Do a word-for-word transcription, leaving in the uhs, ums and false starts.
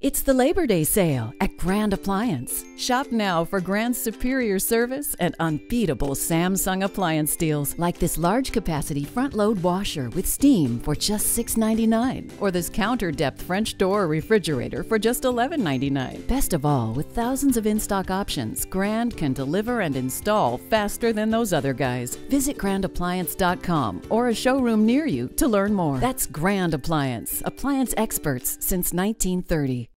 It's the Labor Day sale at Grand Appliance. Shop now for Grand's superior service and unbeatable Samsung appliance deals, like this large capacity front load washer with steam for just six ninety-nine, or this counter depth French door refrigerator for just eleven ninety-nine. Best of all, with thousands of in-stock options, Grand can deliver and install faster than those other guys. Visit grand appliance dot com or a showroom near you to learn more. That's Grand Appliance, appliance experts since nineteen thirty.